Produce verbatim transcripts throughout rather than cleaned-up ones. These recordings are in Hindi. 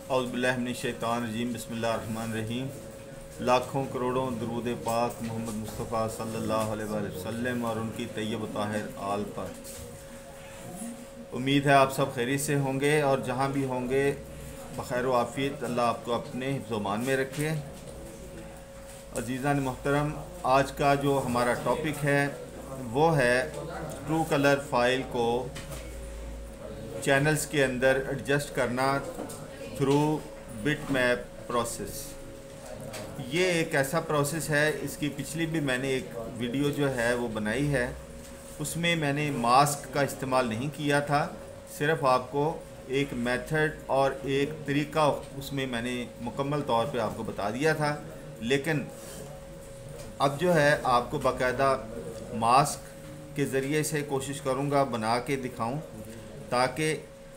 औज़ुबिल्लाहिमिनश्शैतानिर्रजीम बिस्मिल्लाहिर्रहमानिर्रहीम। लाखों करोड़ों दरूद पाक मोहम्मद मुस्तफ़ा सल्लल्लाहु अलैहि वसल्लम और उनकी तैयब ताहिर आल पर। उम्मीद है आप सब खैरियत से होंगे और जहाँ भी होंगे बखैर व आफ़ियत अल्लाह आपको अपने हिफ्ज़-ओ-मान में रखे। अज़ीज़ान मोहतरम, आज का जो हमारा टॉपिक है वो है ट्रू कलर फ़ाइल को चैनल्स के अंदर एडजस्ट करना थ्रू बिटमैप प्रोसेस। ये एक ऐसा प्रोसेस है, इसकी पिछली भी मैंने एक वीडियो जो है वो बनाई है, उसमें मैंने मास्क का इस्तेमाल नहीं किया था, सिर्फ आपको एक मेथड और एक तरीका उसमें मैंने मुकम्मल तौर पे आपको बता दिया था। लेकिन अब जो है आपको बाकायदा मास्क के ज़रिए से कोशिश करूँगा बना के दिखाऊं, ताकि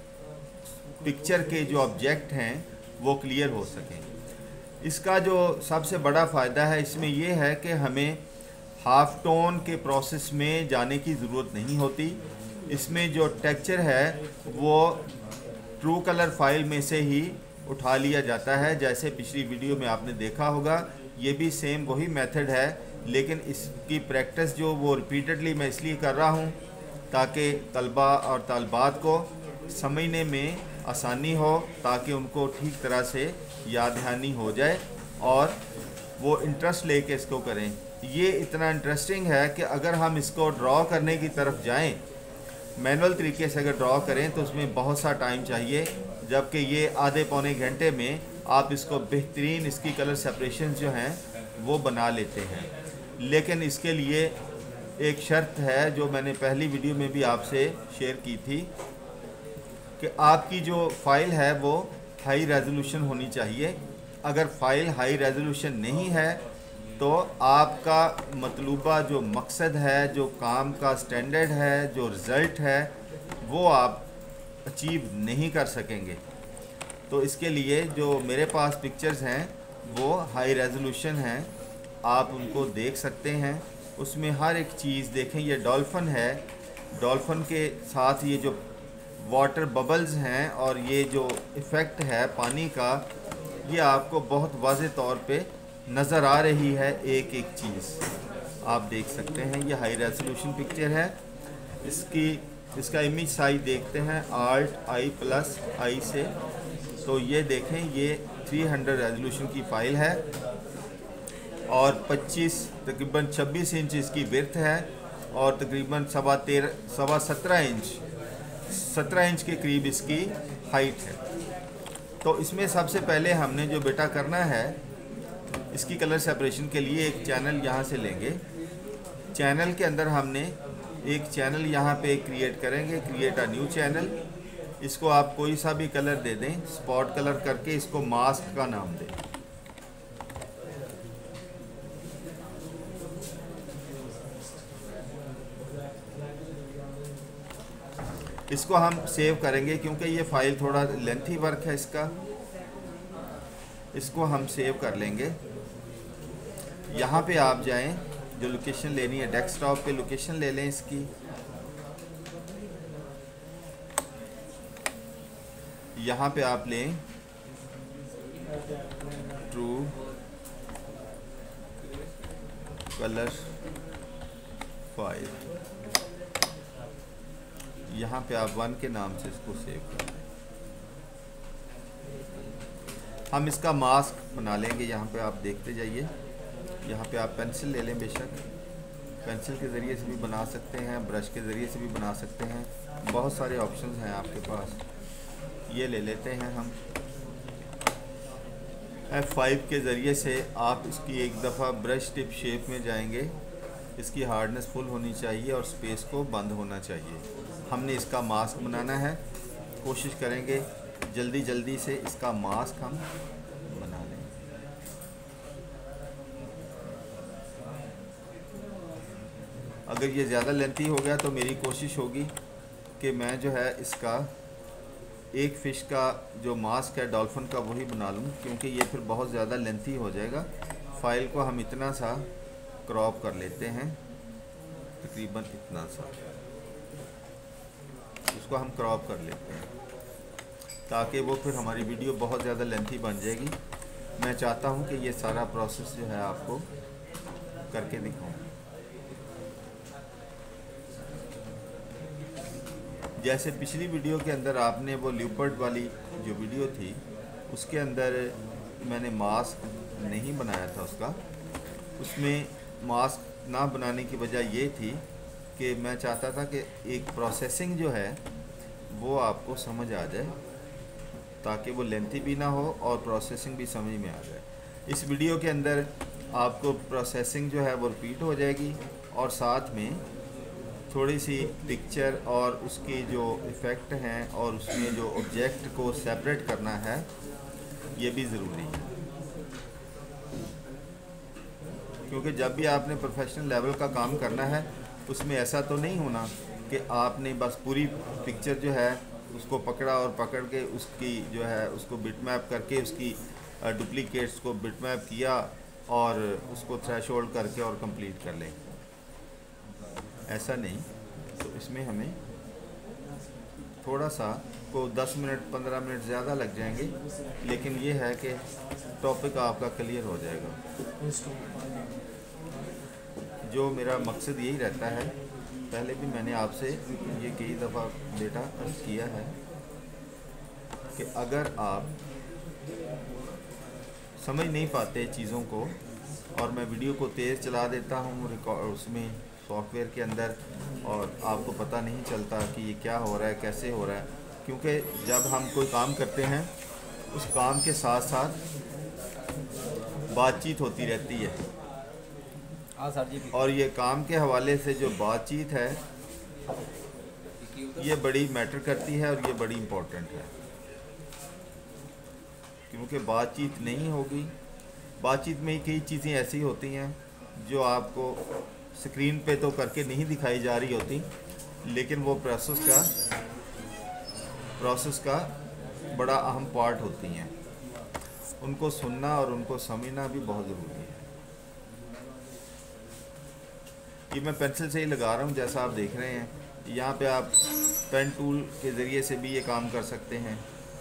पिक्चर के जो ऑब्जेक्ट हैं वो क्लियर हो सकें। इसका जो सबसे बड़ा फ़ायदा है इसमें यह है कि हमें हाफ टोन के प्रोसेस में जाने की ज़रूरत नहीं होती। इसमें जो टेक्सचर है वो ट्रू कलर फाइल में से ही उठा लिया जाता है। जैसे पिछली वीडियो में आपने देखा होगा, ये भी सेम वही मेथड है, लेकिन इसकी प्रैक्टिस जो वो रिपीटेडली मैं इसलिए कर रहा हूँ ताकि तलबा और तालबात को समझने में आसानी हो, ताकि उनको ठीक तरह से याद दहानी हो जाए और वो इंटरेस्ट लेके इसको करें। ये इतना इंटरेस्टिंग है कि अगर हम इसको ड्रॉ करने की तरफ जाएं, मैनुअल तरीके से अगर ड्रॉ करें तो उसमें बहुत सा टाइम चाहिए, जबकि ये आधे पौने घंटे में आप इसको बेहतरीन इसकी कलर सेपरेशन जो हैं वो बना लेते हैं। लेकिन इसके लिए एक शर्त है जो मैंने पहली वीडियो में भी आपसे शेयर की थी कि आपकी जो फ़ाइल है वो हाई रेजोल्यूशन होनी चाहिए। अगर फ़ाइल हाई रेजोल्यूशन नहीं है तो आपका मतलूबा जो मकसद है, जो काम का स्टैंडर्ड है, जो रिज़ल्ट है, वो आप अचीव नहीं कर सकेंगे। तो इसके लिए जो मेरे पास पिक्चर्स हैं वो हाई रेजोल्यूशन हैं, आप उनको देख सकते हैं। उसमें हर एक चीज़ देखें, ये डॉल्फिन है, डॉल्फिन के साथ ये जो वाटर बबल्स हैं और ये जो इफ़ेक्ट है पानी का, ये आपको बहुत वाज़े तौर पे नज़र आ रही है। एक एक चीज़ आप देख सकते हैं। ये हाई रेजोल्यूशन पिक्चर है। इसकी इसका इमेज साइज देखते हैं आल्ट आई प्लस आई से, तो ये देखें ये तीन सौ रेजोल्यूशन की फ़ाइल है और पच्चीस तकरीबन छब्बीस इंच इसकी विड्थ है और तकरीबन सवा तेरह सवा सत्रह इंच सत्रह इंच के करीब इसकी हाइट है। तो इसमें सबसे पहले हमने जो बेटा करना है, इसकी कलर सेपरेशन के लिए एक चैनल यहाँ से लेंगे। चैनल के अंदर हमने एक चैनल यहाँ पे क्रिएट करेंगे, क्रिएट अ न्यू चैनल। इसको आप कोई सा भी कलर दे दें, स्पॉट कलर करके इसको मास्क का नाम दें। इसको हम सेव करेंगे क्योंकि ये फ़ाइल थोड़ा लेंथी वर्क है इसका। इसको हम सेव कर लेंगे। यहाँ पे आप जाएं, जो लोकेशन लेनी है डेस्कटॉप पे लोकेशन ले लें इसकी। यहाँ पे आप लें ट्रू कलर फाइल, यहाँ पे आप वन के नाम से इसको सेव कर लें। हम इसका मास्क बना लेंगे। यहाँ पे आप देखते जाइए, यहाँ पे आप पेंसिल ले लें। बेशक पेंसिल के ज़रिए से भी बना सकते हैं, ब्रश के ज़रिए से भी बना सकते हैं, बहुत सारे ऑप्शंस हैं आपके पास। ये ले लेते हैं हम। एफ फाइव के ज़रिए से आप इसकी एक दफ़ा ब्रश टिप शेप में जाएंगे। इसकी हार्डनेस फुल होनी चाहिए और स्पेस को बंद होना चाहिए। हमने इसका मास्क बनाना है, कोशिश करेंगे जल्दी जल्दी से इसका मास्क हम बना लें। अगर ये ज़्यादा लेंथी हो गया तो मेरी कोशिश होगी कि मैं जो है इसका एक फ़िश का जो मास्क है डॉल्फिन का वही बना लूँ, क्योंकि ये फिर बहुत ज़्यादा लेंथी हो जाएगा। फ़ाइल को हम इतना सा क्रॉप कर लेते हैं, तकरीबन इतना सा इसको हम क्रॉप कर लेते हैं। ताकि वो फिर हमारी वीडियो बहुत ज़्यादा लेंथी बन जाएगी। मैं चाहता हूँ कि ये सारा प्रोसेस जो है आपको करके दिखाऊँ। जैसे पिछली वीडियो के अंदर आपने वो ल्यूपर्ड वाली जो वीडियो थी उसके अंदर मैंने मास्क नहीं बनाया था, उसका उसमें मास्क ना बनाने की वजह ये थी कि मैं चाहता था कि एक प्रोसेसिंग जो है वो आपको समझ आ जाए, ताकि वो लेंथी भी ना हो और प्रोसेसिंग भी समझ में आ जाए। इस वीडियो के अंदर आपको प्रोसेसिंग जो है वो रिपीट हो जाएगी और साथ में थोड़ी सी पिक्चर और उसके जो इफ़ेक्ट हैं और उसमें जो ऑब्जेक्ट को सेपरेट करना है ये भी ज़रूरी है, क्योंकि जब भी आपने प्रोफेशनल लेवल का काम करना है उसमें ऐसा तो नहीं होना कि आपने बस पूरी पिक्चर जो है उसको पकड़ा और पकड़ के उसकी जो है उसको बिटमैप करके उसकी डुप्लीकेट्स को बिटमैप किया और उसको थ्रेशोल्ड करके और कंप्लीट कर लें, ऐसा नहीं। तो इसमें हमें थोड़ा सा को दस मिनट पंद्रह मिनट ज़्यादा लग जाएंगे, लेकिन ये है कि टॉपिक आपका क्लियर हो जाएगा। जो मेरा मकसद यही रहता है, पहले भी मैंने आपसे ये कई दफ़ा बेटा अर्ज़ किया है कि अगर आप समझ नहीं पाते चीज़ों को और मैं वीडियो को तेज़ चला देता हूँ रिकॉर्ड उसमें सॉफ्टवेयर के अंदर और आपको पता नहीं चलता कि ये क्या हो रहा है, कैसे हो रहा है, क्योंकि जब हम कोई काम करते हैं उस काम के साथ साथ बातचीत होती रहती है और ये काम के हवाले से जो बातचीत है ये बड़ी मैटर करती है और ये बड़ी इम्पोर्टेंट है, क्योंकि बातचीत नहीं होगी, बातचीत में कई चीज़ें ऐसी होती हैं जो आपको स्क्रीन पे तो करके नहीं दिखाई जा रही होती, लेकिन वो प्रोसेस का प्रोसेस का बड़ा अहम पार्ट होती हैं। उनको सुनना और उनको समझना भी बहुत ज़रूरी है। ये मैं पेंसिल से ही लगा रहा हूँ, जैसा आप देख रहे हैं। यहाँ पे आप पेन टूल के ज़रिए से भी ये काम कर सकते हैं,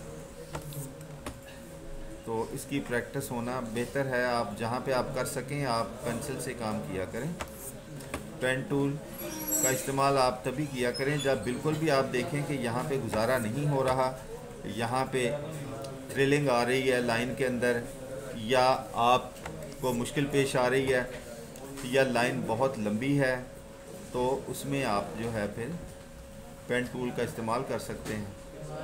तो इसकी प्रैक्टिस होना बेहतर है। आप जहाँ पे आप कर सकें आप पेंसिल से काम किया करें। पेन टूल का इस्तेमाल आप तभी किया करें जब बिल्कुल भी आप देखें कि यहाँ पे गुजारा नहीं हो रहा, यहाँ पे थ्रिलिंग आ रही है लाइन के अंदर, या आपको मुश्किल पेश आ रही है, या लाइन बहुत लंबी है, तो उसमें आप जो है फिर पेन टूल का इस्तेमाल कर सकते हैं।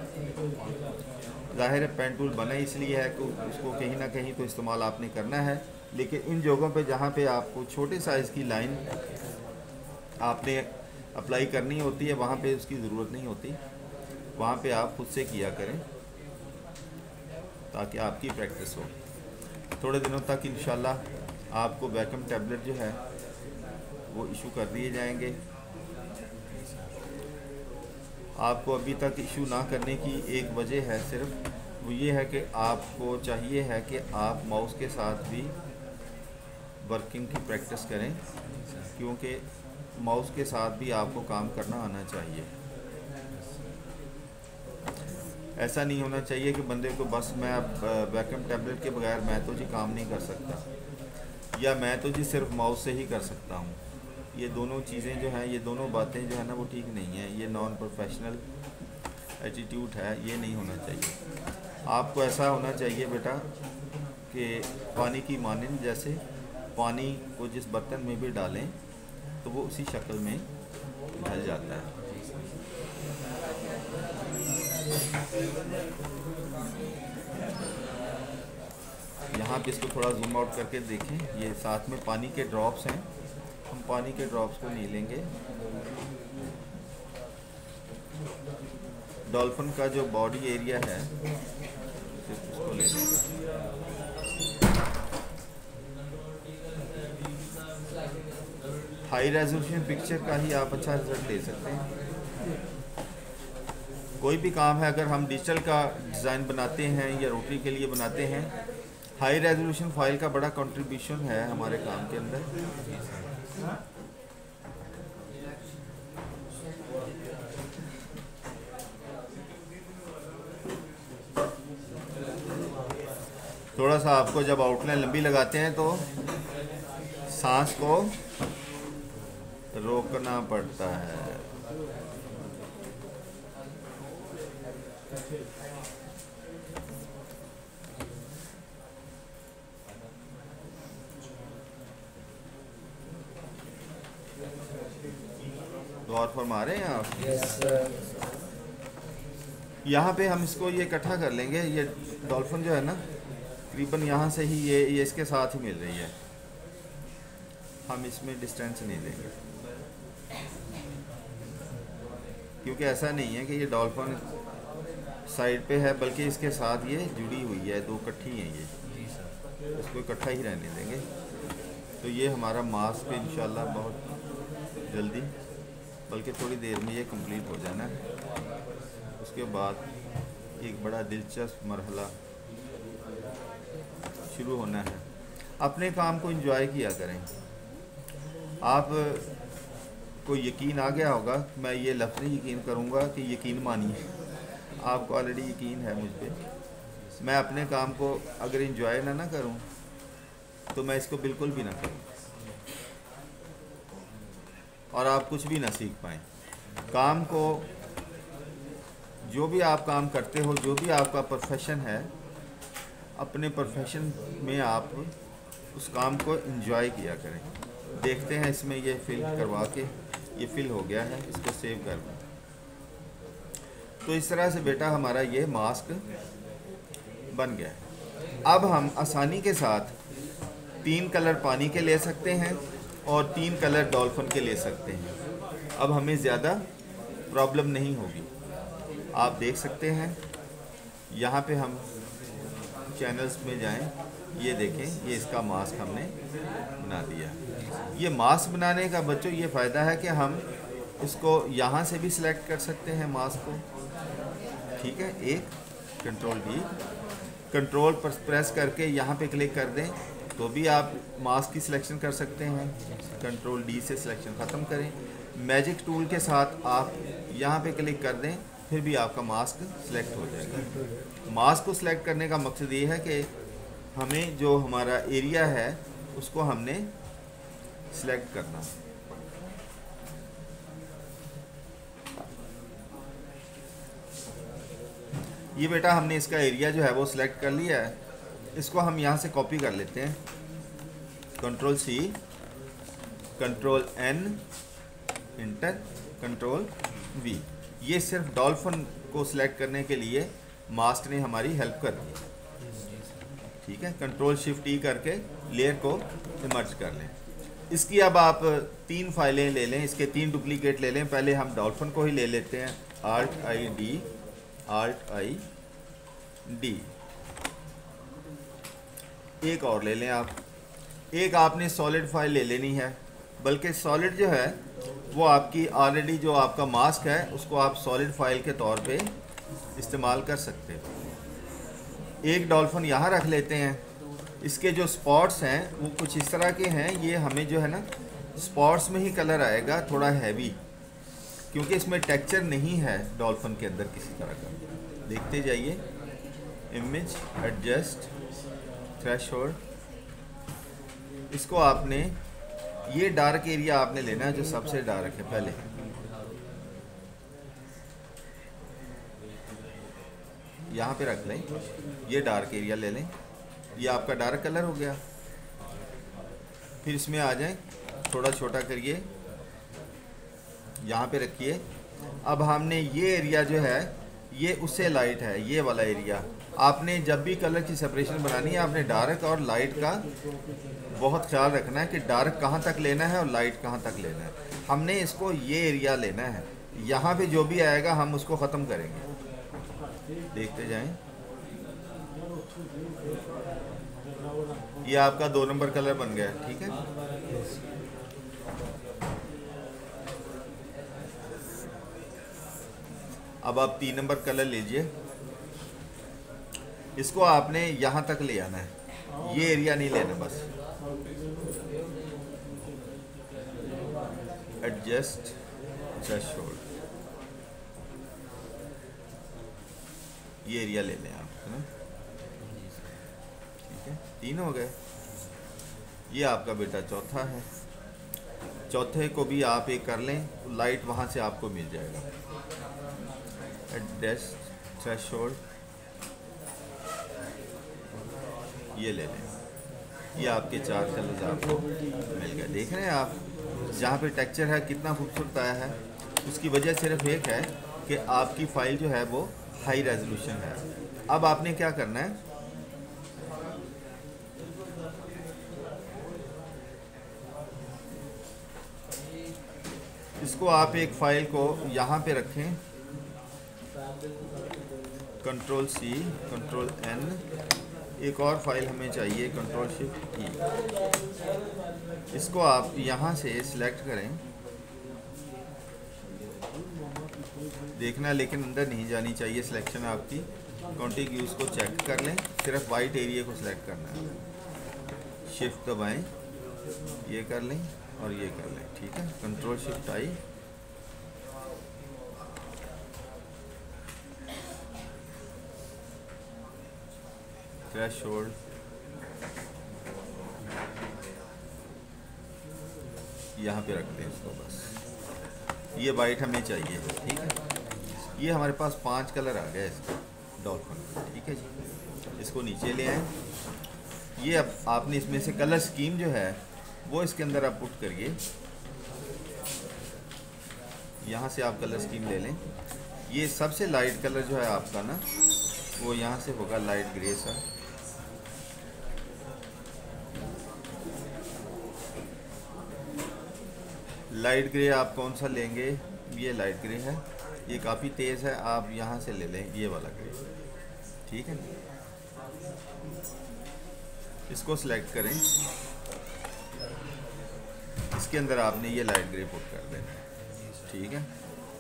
ज़ाहिर है पेन टूल बना इसलिए है कि उसको कहीं ना कहीं तो इस्तेमाल आपने करना है, लेकिन इन जगहों पे जहाँ पे आपको छोटे साइज़ की लाइन आपने अप्लाई करनी होती है वहाँ पे उसकी ज़रूरत नहीं होती, वहाँ पे आप खुद से किया करें ताकि आपकी प्रैक्टिस हो। थोड़े दिनों तक इंशाल्लाह आपको वैक्यूम टैबलेट जो है वो इशू कर दिए जाएंगे। आपको अभी तक इशू ना करने की एक वजह है, सिर्फ वो ये है कि आपको चाहिए है कि आप माउस के साथ भी वर्किंग की प्रैक्टिस करें, क्योंकि माउस के साथ भी आपको काम करना आना चाहिए। ऐसा नहीं होना चाहिए कि बंदे को बस मैं अब वैक्यूम टैबलेट के बगैर मैं तो जी काम नहीं कर सकता, या मैं तो जी सिर्फ माउस से ही कर सकता हूँ। ये दोनों चीज़ें जो हैं, ये दोनों बातें जो है ना वो ठीक नहीं है। ये नॉन प्रोफेशनल एटीट्यूड है, ये नहीं होना चाहिए। आपको ऐसा होना चाहिए बेटा कि पानी की मानिंद, जैसे पानी को जिस बर्तन में भी डालें तो वो उसी शक्ल में ढल जाता है। यहाँ पे इसको थोड़ा जूम आउट करके देखें, ये साथ में पानी के ड्रॉप्स हैं, हम पानी के ड्रॉप्स को नहीं लेंगे। डॉल्फिन का जो बॉडी एरिया है सिर्फ उसको ले लेंगे। हाई रेजोल्यूशन पिक्चर का ही आप अच्छा रिजल्ट ले सकते हैं। कोई भी काम है, अगर हम डिजिटल का डिज़ाइन बनाते हैं या रोटरी के लिए बनाते हैं, हाई रेजोल्यूशन फाइल का बड़ा कंट्रीब्यूशन है हमारे काम के अंदर। थोड़ा सा आपको जब आउटलाइन लंबी लगाते हैं तो सांस को रोकना पड़ता है। गौर फरमा रहे हैं आप? yes, यहाँ पे हम इसको ये इकट्ठा कर लेंगे। ये डॉल्फिन जो है ना तकरीबन यहाँ से ही ये ये इसके साथ ही मिल रही है, हम इसमें डिस्टेंस नहीं देंगे क्योंकि ऐसा नहीं है कि ये डॉल्फिन साइड पे है, बल्कि इसके साथ ये जुड़ी हुई है, दो इकट्ठी हैं, ये इसको इकट्ठा ही रहने देंगे। तो ये हमारा मास्क इंशाल्लाह बहुत जल्दी, बल्कि थोड़ी देर में ये कंप्लीट हो जाना है। उसके बाद एक बड़ा दिलचस्प मरहला शुरू होना है। अपने काम को एंजॉय किया करें। आप को यकीन आ गया होगा, मैं ये लफ्ज़ नहीं यकीन करूँगा कि यकीन मानिए, आपको ऑलरेडी यकीन है मुझ पर। मैं अपने काम को अगर एंजॉय ना ना करूँ तो मैं इसको बिल्कुल भी ना करूँ और आप कुछ भी ना सीख पाएँ। काम को, जो भी आप काम करते हो, जो भी आपका प्रोफेशन है, अपने प्रोफेशन में आप उस काम को एंजॉय किया करें। देखते हैं इसमें ये फिल करवा के, ये फिल हो गया है, इसको सेव कर दूँ। तो इस तरह से बेटा हमारा ये मास्क बन गया है। अब हम आसानी के साथ तीन कलर पानी के ले सकते हैं और तीन कलर डॉल्फिन के ले सकते हैं। अब हमें ज़्यादा प्रॉब्लम नहीं होगी। आप देख सकते हैं यहाँ पे हम चैनल्स में जाएं, ये देखें, ये इसका मास्क हमने बना दिया। ये मास्क बनाने का बच्चों ये फ़ायदा है कि हम इसको यहाँ से भी सिलेक्ट कर सकते हैं मास्क को, ठीक है। एक कंट्रोल डी, कंट्रोल पर प्रेस करके यहाँ पे क्लिक कर दें तो भी आप मास्क की सिलेक्शन कर सकते हैं। कंट्रोल डी से सिलेक्शन ख़त्म करें। मैजिक टूल के साथ आप यहाँ पे क्लिक कर दें, फिर भी आपका मास्क सिलेक्ट हो जाएगा। मास्क को सिलेक्ट करने का मकसद ये है कि हमें जो हमारा एरिया है उसको हमने सिलेक्ट करना। ये बेटा हमने इसका एरिया जो है वो सिलेक्ट कर लिया है। इसको हम यहाँ से कॉपी कर लेते हैं। Control C, control N, enter, control V. ये सिर्फ डॉल्फिन को सिलेक्ट करने के लिए मास्क ने हमारी हेल्प कर दी, ठीक है। कंट्रोल शिफ्ट ई करके लेयर को इमर्ज कर लें। इसकी अब आप तीन फाइलें ले लें, इसके तीन डुप्लीकेट ले लें। पहले हम डॉल्फिन को ही ले लेते हैं, alt I D, alt I D. एक और ले लें आप। एक आपने सॉलिड फाइल ले लेनी है, बल्कि सॉलिड जो है वो आपकी ऑलरेडी जो आपका मास्क है उसको आप सॉलिड फाइल के तौर पे इस्तेमाल कर सकते हो। एक डॉल्फिन यहाँ रख लेते हैं। इसके जो स्पॉट्स हैं वो कुछ इस तरह के हैं। ये हमें जो है ना स्पॉट्स में ही कलर आएगा, थोड़ा हैवी, क्योंकि इसमें टेक्सचर नहीं है डॉल्फिन के अंदर किसी तरह का। देखते जाइए, इमेज, एडजस्ट, थ्रेशोल्ड। इसको आपने, ये डार्क एरिया आपने लेना है जो सबसे डार्क है। पहले यहाँ पे रख लें, ये डार्क एरिया ले लें, ये आपका डार्क कलर हो गया। फिर इसमें आ जाएं, थोड़ा छोटा करिए, यहाँ पे रखिए। अब हमने ये एरिया जो है ये उससे लाइट है, ये वाला एरिया। आपने जब भी कलर की सेपरेशन बनानी है, आपने डार्क और लाइट का बहुत ख्याल रखना है कि डार्क कहाँ तक लेना है और लाइट कहाँ तक लेना है। हमने इसको ये एरिया लेना है, यहाँ पे जो भी आएगा हम उसको ख़त्म करेंगे। देखते जाएं, ये आपका दो नंबर कलर बन गया, ठीक है। अब आप तीन नंबर कलर लीजिए, इसको आपने यहाँ तक ले आना है, ये एरिया नहीं लेना। बस एडजस्ट थ्रेशोल्ड, ये एरिया ले लें आप, है ना। ठीक है, तीन हो गए। ये आपका बेटा चौथा है। चौथे को भी आप एक कर लें तो लाइट वहाँ से आपको मिल जाएगा। एडजस्ट थ्रेशोल्ड ये ले लें। ये आपके चार कलर्स आपको मिल गए। देख रहे हैं आप जहाँ पे टेक्सचर है कितना खूबसूरत आया है। उसकी वजह सिर्फ एक है कि आपकी फ़ाइल जो है वो हाई रेजोल्यूशन है। अब आपने क्या करना है, इसको आप एक फ़ाइल को यहाँ पे रखें, कंट्रोल सी कंट्रोल एन, एक और फाइल हमें चाहिए कंट्रोल शिफ्ट ई। इसको आप यहाँ से सिलेक्ट करें, देखना लेकिन अंदर नहीं जानी चाहिए सिलेक्शन आपकी। कॉन्टिग्यूज को चेक कर लें, सिर्फ वाइट एरिया को सिलेक्ट करना है। शिफ्ट दबाएं, ये कर लें और ये कर लें, ठीक है। कंट्रोल शिफ्ट आई, थ्रेशोल्ड यहाँ पे रख दें इसको, बस ये वाइट हमें चाहिए, ठीक है। ये हमारे पास पांच कलर आ गए इसका डॉल्फिन, ठीक है जी। इसको नीचे ले आए। ये अब आपने इसमें से कलर स्कीम जो है वो इसके अंदर आप पुट करिए। यहाँ से आप कलर स्कीम ले लें। ये सबसे लाइट कलर जो है आपका ना वो यहाँ से होगा लाइट ग्रे सा। लाइट ग्रे आप कौन सा लेंगे, ये लाइट ग्रे है, ये काफ़ी तेज़ है, आप यहाँ से ले लें ये वाला ग्रे, ठीक है। इसको सिलेक्ट करें, इसके अंदर आपने ये लाइट ग्रे पुट कर देना, ठीक है।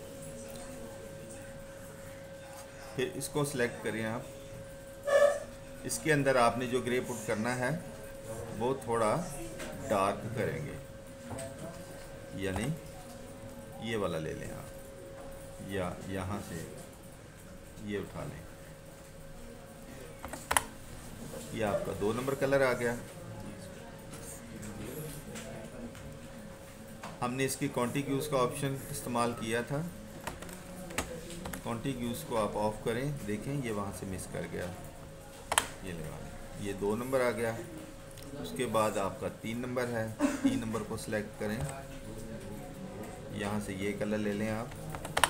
फिर इसको सिलेक्ट करें आप, इसके अंदर आपने जो ग्रे पुट करना है वो थोड़ा डार्क करेंगे, यानी ये वाला ले लें आप, या यहाँ से ये उठा लें। ये आपका दो नंबर कलर आ गया। हमने इसकी कॉन्टिग्यूज का ऑप्शन इस्तेमाल किया था। कॉन्टिग्यूज को आप ऑफ करें, देखें ये वहाँ से मिस कर गया, ये लगा लें। ये दो नंबर आ गया। उसके बाद आपका तीन नंबर है, तीन नंबर को सिलेक्ट करें, यहाँ से ये कलर ले लें आप,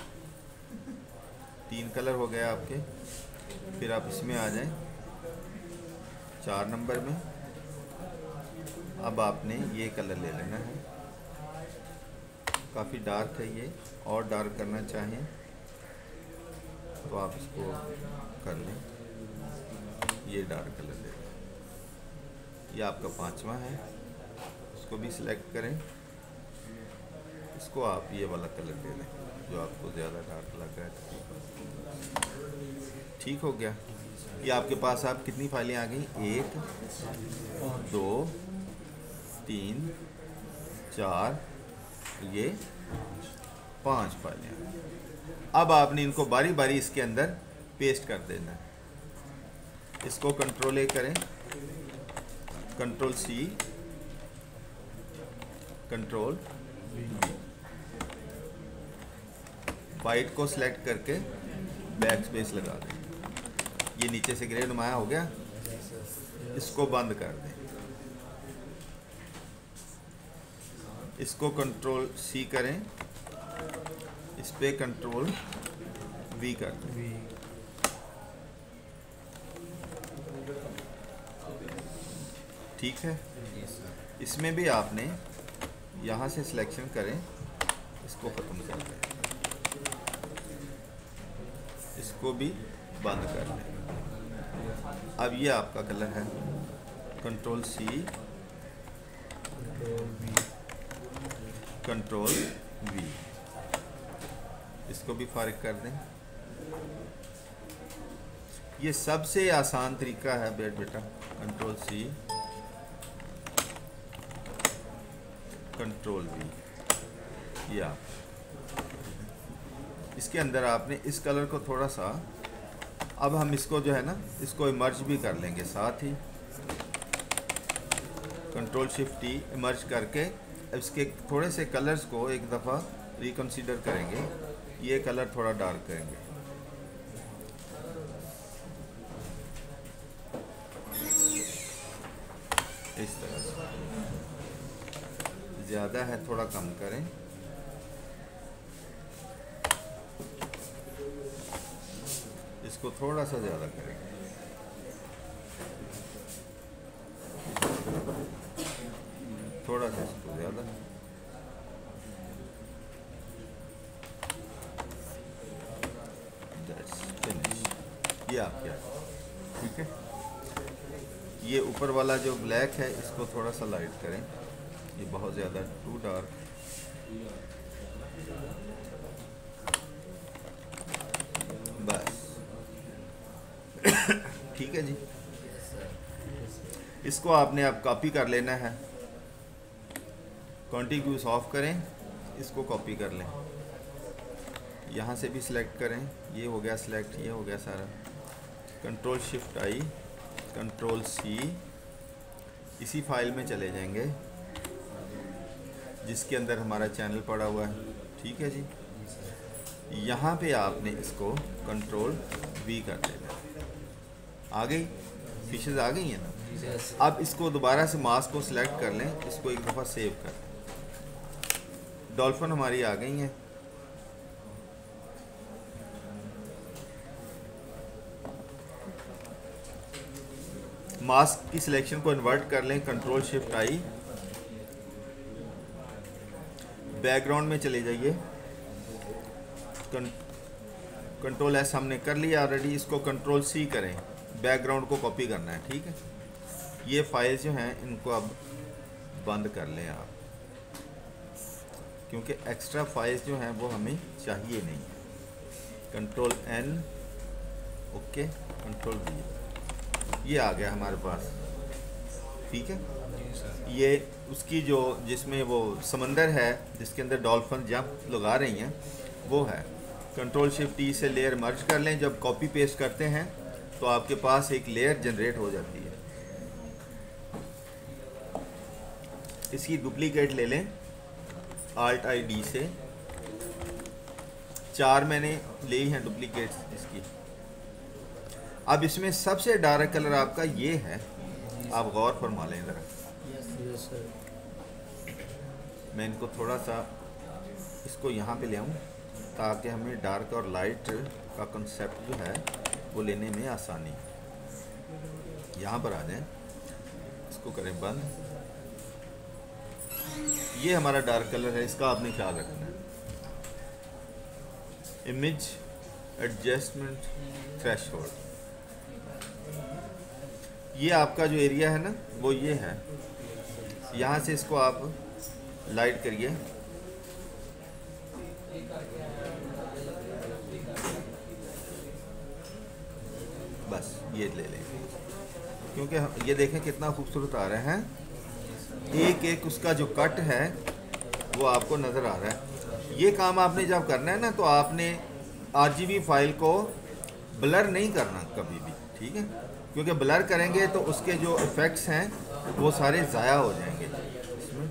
तीन कलर हो गए आपके। फिर आप इसमें आ जाएं चार नंबर में। अब आपने ये कलर ले लेना है, काफ़ी डार्क है ये, और डार्क करना चाहें तो आप इसको कर लें, ये डार्क कलर ले लें। ये आपका पांचवा है, इसको भी सिलेक्ट करें, इसको आप ये वाला कलर ले लें जो आपको ज़्यादा डार्क लग रहा है, ठीक हो गया। ये आपके पास आप कितनी फाइलें आ गई, एक दो तीन चार, ये पांच फाइलें आ गई। अब आपने इनको बारी बारी इसके अंदर पेस्ट कर देना है। इसको कंट्रोल ए करें, control C control B, white को सिलेक्ट करके बैक स्पेस लगा दें। ये नीचे से ग्रे नुमाया हो गया, इसको बंद कर दें। इसको कंट्रोल सी करें, इस पे कंट्रोल वी कर दें। ठीक है। इसमें भी आपने यहाँ से सिलेक्शन करें, इसको ख़त्म कर दें, इसको भी बंद कर दें। अब ये आपका कलर है, कंट्रोल सी कंट्रोल वी, इसको भी फारिग कर दें। ये सबसे आसान तरीका है बेट बेटा, कंट्रोल सी कंट्रोल वी। या इसके अंदर आपने इस कलर को थोड़ा सा, अब हम इसको जो है ना इसको इमर्ज भी कर लेंगे साथ ही, कंट्रोल शिफ्ट टी इमर्ज करके इसके थोड़े से कलर्स को एक दफ़ा रिकंसीडर करेंगे। ये कलर थोड़ा डार्क करेंगे। इस तरह से ज़्यादा है, थोड़ा कम करें। इसको थोड़ा सा ज़्यादा करेंगे। थोड़ा सा इसको ज़्यादा। ये आप क्या, ठीक है। ये ऊपर वाला जो ब्लैक है इसको थोड़ा सा लाइट करें। ये बहुत ज़्यादा टू डार्क। बस ठीक है जी। इसको आपने अब कॉपी कर लेना है। कॉन्टिग्यूस ऑफ करें, इसको कॉपी कर लें। यहाँ से भी सिलेक्ट करें। ये हो गया सिलेक्ट, ये हो गया सारा। Control shift I, control C, इसी फाइल में चले जाएंगे जिसके अंदर हमारा चैनल पड़ा हुआ है, ठीक है जी। यहाँ पे आपने इसको कंट्रोल वी कर देना। आ गई फिशेस, आ गई हैं ना। अब इसको दोबारा से मास्क को सिलेक्ट कर लें, इसको एक दफ़ा सेव कर लें। डॉल्फिन हमारी आ गई हैं। मास्क की सिलेक्शन को इन्वर्ट कर लें, कंट्रोल शिफ्ट आई, बैकग्राउंड में चले जाइए। कंट्रोल एस हमने कर लिया ऑलरेडी। इसको कंट्रोल सी करें, बैकग्राउंड को कॉपी करना है, ठीक है। ये फाइल जो हैं इनको अब बंद कर लें आप, क्योंकि एक्स्ट्रा फाइल्स जो हैं वो हमें चाहिए नहीं। Control N, okay, control V, ये आ गया हमारे पास, ठीक है। ये उसकी जो जिसमें वो समंदर है जिसके अंदर डॉल्फिन जंप लगा रही हैं वो है। कंट्रोल शिफ्ट टी से लेयर मर्ज कर लें। जब कॉपी पेस्ट करते हैं तो आपके पास एक लेयर जनरेट हो जाती है। इसकी डुप्लीकेट ले लें, आल्ट आई डी से। चार मैंने ली हैं डुप्लीकेट इसकी। अब इसमें सबसे डार्क कलर आपका ये है, आप गौर फरमा लें ज़रा। मैं इनको थोड़ा सा इसको यहाँ पे ले आऊँ ताकि हमें डार्क और लाइट का कंसेप्ट जो है वो लेने में आसानी। यहाँ पर आ जाएं, इसको करें बंद। ये हमारा डार्क कलर है, इसका आपने ख्याल रखना है। इमेज एडजस्टमेंट थ्रेशोल्ड, ये आपका जो एरिया है ना वो ये है। यहाँ से इसको आप लाइट करिए। बस ये ले लें, क्योंकि ये देखें कितना खूबसूरत आ रहा है। एक एक उसका जो कट है वो आपको नज़र आ रहा है। ये काम आपने जब करना है ना तो आपने आरजीबी फाइल को ब्लर नहीं करना कभी भी, ठीक है, क्योंकि ब्लर करेंगे तो उसके जो इफ़ेक्ट्स हैं वो सारे ज़ाया हो जाएंगे इसमें।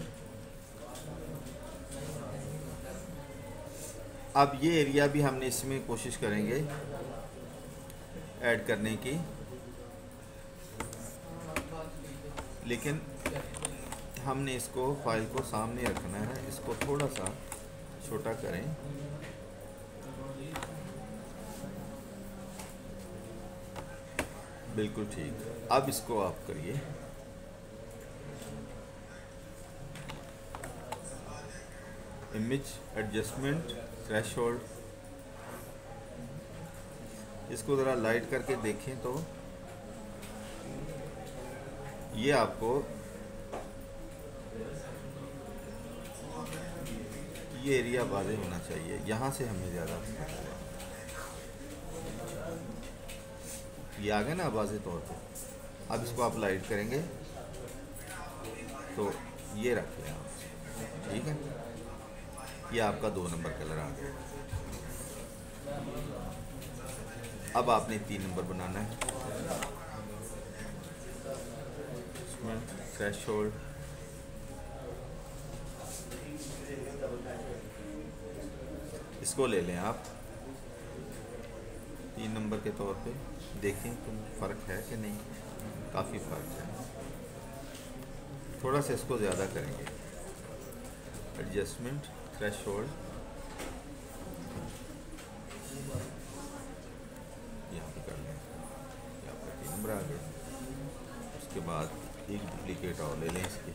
अब ये एरिया भी हमने इसमें कोशिश करेंगे ऐड करने की, लेकिन हमने इसको फाइल को सामने रखना है। इसको थोड़ा सा छोटा करें। बिल्कुल ठीक। अब इसको आप करिए, इमेज एडजस्टमेंट थ्रेशोल्ड, इसको ज़रा लाइट करके देखें तो ये आपको ये एरिया वाज़ेह होना चाहिए। यहाँ से हमें ज़्यादा ये आ गया ना वाज़ेह तौर पे। अब इसको आप लाइट करेंगे तो ये रख लें आप, ठीक है। ये आपका दो नंबर कलर आ गया। अब आपने तीन नंबर बनाना है। इसमें थ्रेशोल्ड इसको ले लें आप तीन नंबर के तौर पे, देखें तो फ़र्क है कि नहीं, काफ़ी फ़र्क है। थोड़ा सा इसको ज़्यादा करेंगे, एडजस्टमेंट थ्रेशोल्ड यहाँ पे कर लें, यहाँ पर तीन नंबर आ गए। उसके बाद एक डुप्लीकेट और ले लें इसकी।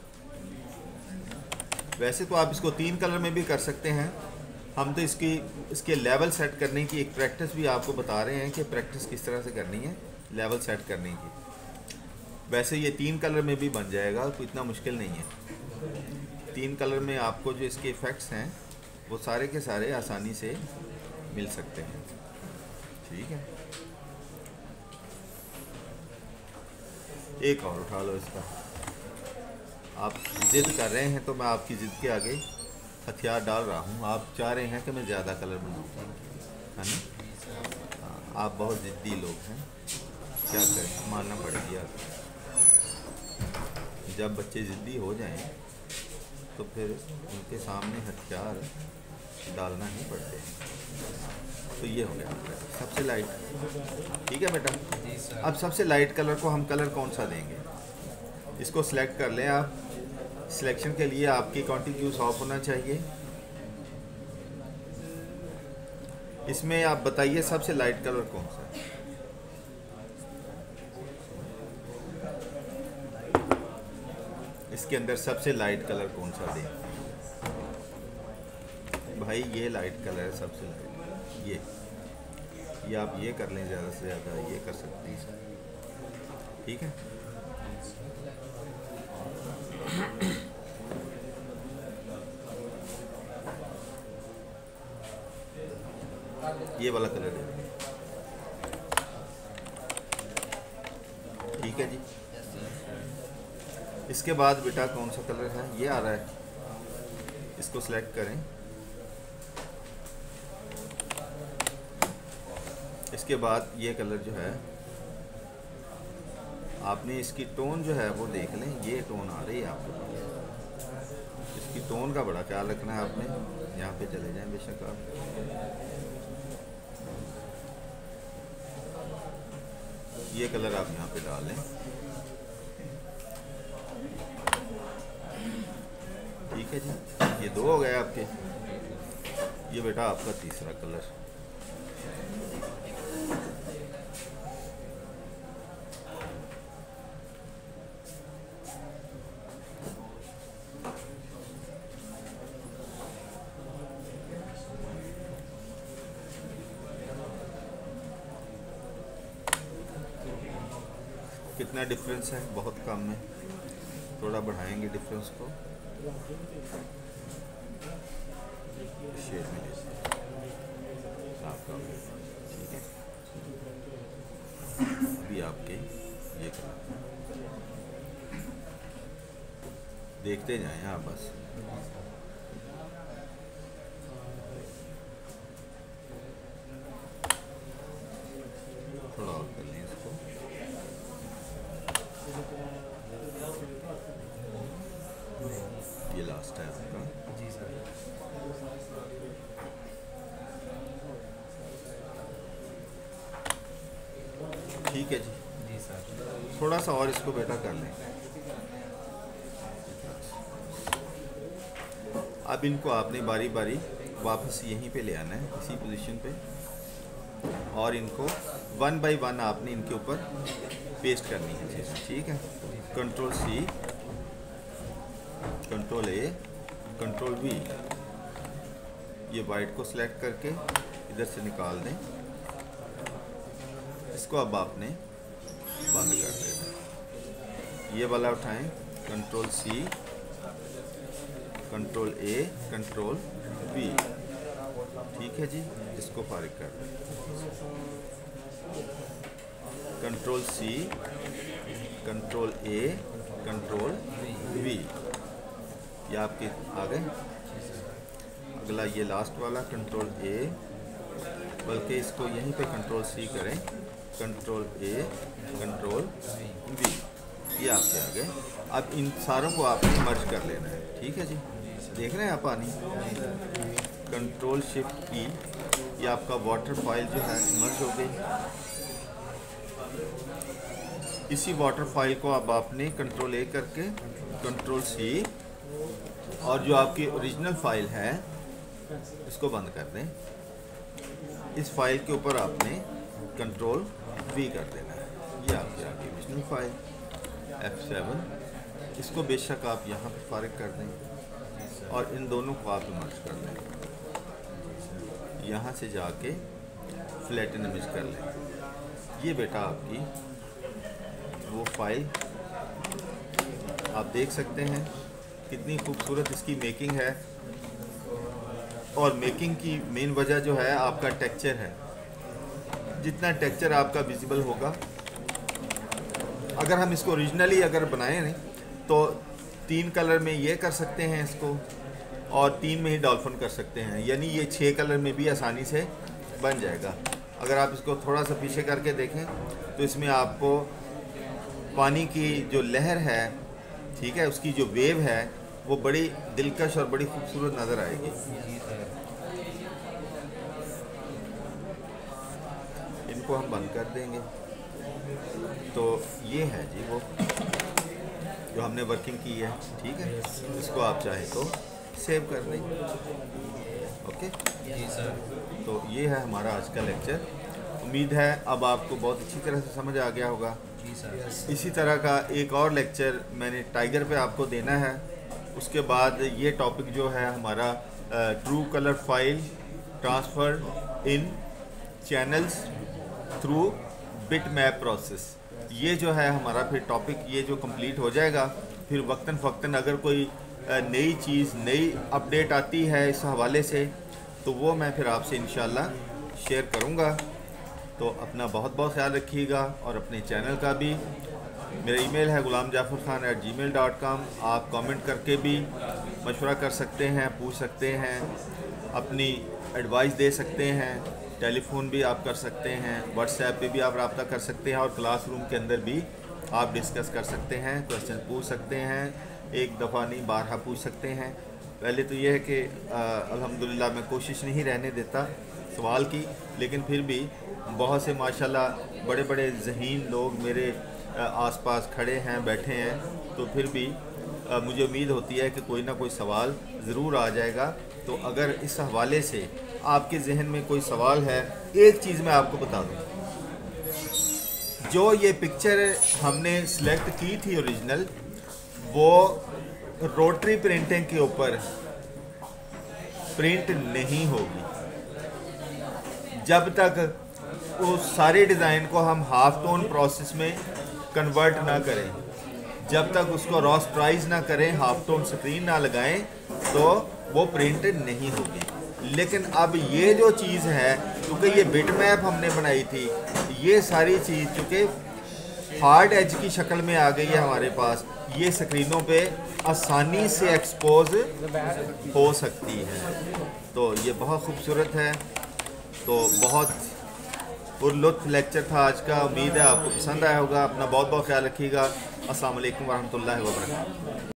वैसे तो आप इसको तीन कलर में भी कर सकते हैं, हम तो इसकी इसके लेवल सेट करने की एक प्रैक्टिस भी आपको बता रहे हैं कि प्रैक्टिस किस तरह से करनी है लेवल सेट करने की। वैसे ये तीन कलर में भी बन जाएगा, तो इतना मुश्किल नहीं है। तीन कलर में आपको जो इसके इफ़ेक्ट्स हैं वो सारे के सारे आसानी से मिल सकते हैं। ठीक है, एक और उठा लो इसका। आप ज़िद कर रहे हैं तो मैं आपकी ज़िद के आगे हथियार डाल रहा हूँ। आप चाह रहे हैं कि मैं ज़्यादा कलर बनाऊँ, है ना? आप बहुत ज़िद्दी लोग हैं, क्या करें, मानना पड़ेगी आप। जब बच्चे ज़िद्दी हो जाएं तो फिर उनके सामने हथियार डालना ही पड़ते हैं। तो ये हो गया सबसे लाइट। ठीक है बेटा, अब सबसे लाइट कलर को हम कलर कौन सा देंगे, इसको सिलेक्ट कर लें आप। सिलेक्शन के लिए आपकी कॉन्टिन्यूस ऑफ होना चाहिए। इसमें आप बताइए सबसे लाइट कलर कौन सा है। इसके अंदर सबसे लाइट कलर कौन सा दें भाई? ये लाइट कलर है सबसे लाइट, ये ये आप ये कर लें, ज़्यादा से ज़्यादा ये कर सकते हैं। ठीक है, ये वाला कलर है। ठीक है जी। इसके बाद बेटा कौन सा कलर है, ये आ रहा है, इसको सिलेक्ट करें। इसके बाद ये कलर जो है, आपने इसकी टोन जो है वो देख लें, ये टोन आ रही है आपके पास। इसकी टोन का बड़ा ख्याल रखना है आपने। यहाँ पे चले जाएं बेशक आप, ये कलर आप यहाँ पे डाल लें। ठीक है जी, ये दो हो गए आपके। ये बेटा आपका तीसरा कलर। कितना डिफरेंस है, बहुत कम है, थोड़ा बढ़ाएंगे डिफरेंस को। शेड में आपका, ठीक है। अभी आपके ये कलर देखते जाएं आप बस। थोड़ा और कर लें इसको। ये लास्ट है आपका। जी सर। ठीक है जी। जी सर। थोड़ा सा और इसको बेटा कर लें। अब इनको आपने बारी बारी वापस यहीं पे ले आना है, इसी पोजीशन पे, और इनको वन बाय वन आपने इनके ऊपर पेस्ट करनी है चीज़। ठीक है, control C, control A, control V. ये वाइट को सिलेक्ट करके इधर से निकाल दें। इसको अब आपने बंद कर देना। ये वाला उठाएं, control C, control A, control V. ठीक है जी, इसको फारिग कर दें। Control C, control A, control V, ये आपके आ गए। अगला ये लास्ट वाला कंट्रोल ए, बल्कि इसको यहीं पे कंट्रोल सी करें, कंट्रोल ए, कंट्रोल वी, ये आपके आ गए। अब इन सारों को आपने मर्ज कर लेना है। ठीक है जी, देख रहे हैं आप पानी। कंट्रोल शिफ्ट ई, ये आपका वाटर फाइल जो है मर्ज हो गई। इसी वाटर फाइल को अब आपने कंट्रोल ए करके कंट्रोल सी, और जो आपकी ओरिजिनल फाइल है इसको बंद कर दें। इस फाइल के ऊपर आपने कंट्रोल वी कर देना है। ये आपकी आपकी ओरिजिनल फाइल एफ सेवन, इसको बेशक आप यहाँ पर फारिग कर दें और इन दोनों को आप मर्ज कर दें। यहाँ से जाके फ्लैटन इमेज कर लें। ये बेटा आपकी वो फाइल आप देख सकते हैं, कितनी खूबसूरत इसकी मेकिंग है। और मेकिंग की मेन वजह जो है आपका टेक्सचर है। जितना टेक्सचर आपका विजिबल होगा, अगर हम इसको ओरिजिनली अगर बनाएं नहीं तो तीन कलर में ये कर सकते हैं इसको, और तीन में ही डॉल्फिन कर सकते हैं, यानी ये छः कलर में भी आसानी से बन जाएगा। अगर आप इसको थोड़ा सा पीछे करके देखें तो इसमें आपको पानी की जो लहर है, ठीक है, उसकी जो वेव है वो बड़ी दिलकश और बड़ी खूबसूरत नज़र आएगी। इनको हम बंद कर देंगे। तो ये है जी वो जो हमने वर्किंग की है, ठीक है। इसको आप चाहे तो सेव कर दें। ओके जी सर। तो ये है हमारा आज का लेक्चर। उम्मीद है अब आपको बहुत अच्छी तरह से समझ आ गया होगा। जी सर। इसी तरह का एक और लेक्चर मैंने टाइगर पे आपको देना है। उसके बाद ये टॉपिक जो है हमारा true colour file transfer in channels through bitmap process, ये जो है हमारा फिर टॉपिक ये जो कंप्लीट हो जाएगा। फिर वक्तन फ़क्तन अगर कोई नई चीज़ नई अपडेट आती है इस हवाले से तो वो मैं फिर आपसे इंशाल्लाह शेयर करूँगा। तो अपना बहुत बहुत ख्याल रखिएगा और अपने चैनल का भी। मेरा ईमेल है Ghulam Jafar Khan at Gmail dot com. आप कमेंट करके भी मशवरा कर सकते हैं, पूछ सकते हैं, अपनी एडवाइस दे सकते हैं। टेलीफोन भी आप कर सकते हैं, व्हाट्सएप पे भी आप रब्ता कर सकते हैं, और क्लासरूम के अंदर भी आप डिस्कस कर सकते हैं, क्वेश्चन पूछ सकते हैं। एक दफ़ा नहीं बारहा पूछ सकते हैं। पहले तो ये है कि अल्हम्दुलिल्लाह मैं कोशिश नहीं रहने देता सवाल की, लेकिन फिर भी बहुत से माशाल्लाह बड़े बड़े ज़हीन लोग मेरे आसपास खड़े हैं, बैठे हैं। तो फिर भी आ, मुझे उम्मीद होती है कि कोई ना कोई सवाल ज़रूर आ जाएगा। तो अगर इस हवाले से आपके जहन में कोई सवाल है, एक चीज़ मैं आपको बता दूँ, जो ये पिक्चर हमने सेलेक्ट की थी ओरिजिनल, वो रोटरी प्रिंटिंग के ऊपर प्रिंट नहीं होगी जब तक उस सारे डिज़ाइन को हम हाफ टोन प्रोसेस में कन्वर्ट ना करें, जब तक उसको रॉस्टराइज ना करें, हाफ टोन स्क्रीन ना लगाएं, तो वो प्रिंट नहीं होगी। लेकिन अब ये जो चीज़ है, क्योंकि ये बिट मैप हमने बनाई थी, ये सारी चीज़ चूँकि हार्ड एज की शक्ल में आ गई है हमारे पास, ये स्क्रीनों पे आसानी से एक्सपोज हो सकती है। तो ये बहुत खूबसूरत है। तो बहुत पुरलुत्फ लेक्चर था आज का। उम्मीद है आपको पसंद आया होगा। अपना बहुत बहुत ख्याल रखिएगा। अस्सलाम वालेकुम वरहमतुल्लाहि वबरकातुहू।